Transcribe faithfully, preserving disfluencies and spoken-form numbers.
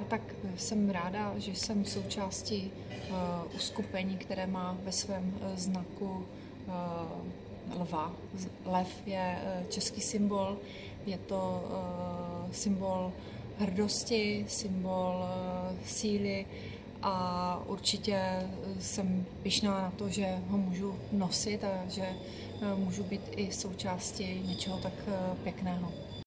tak jsem ráda, že jsem součástí uskupení, které má ve svém znaku lva. Lev je český symbol, je to symbol hrdosti, symbol síly a určitě jsem pyšná na to, že ho můžu nosit a že můžu být i součástí něčeho tak pěkného.